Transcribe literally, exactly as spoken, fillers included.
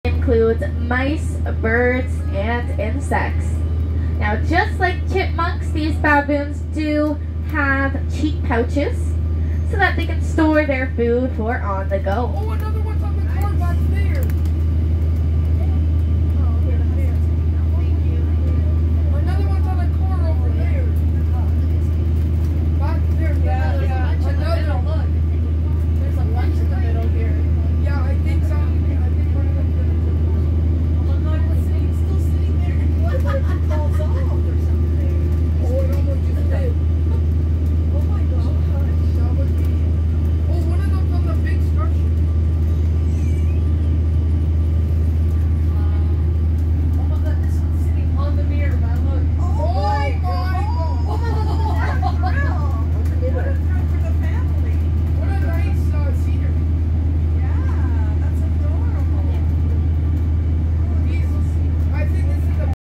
includes mice, birds, and insects. Now, just like chipmunks, these baboons do have cheek pouches so that they can store their food for on the go. Oh, another one.